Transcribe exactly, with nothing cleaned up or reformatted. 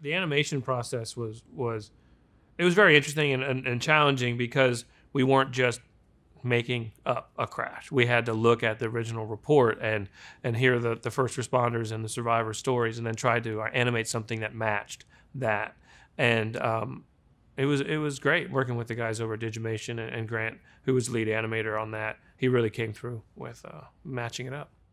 the animation process was was it was very interesting and, and, and challenging because we weren't just making up a crash. We had to look at the original report and and hear the, the first responders and the survivors' stories, and then try to animate something that matched that. And um, it was it was great working with the guys over at Digimation, and, and Grant, who was lead animator on that. He really came through with uh, matching it up.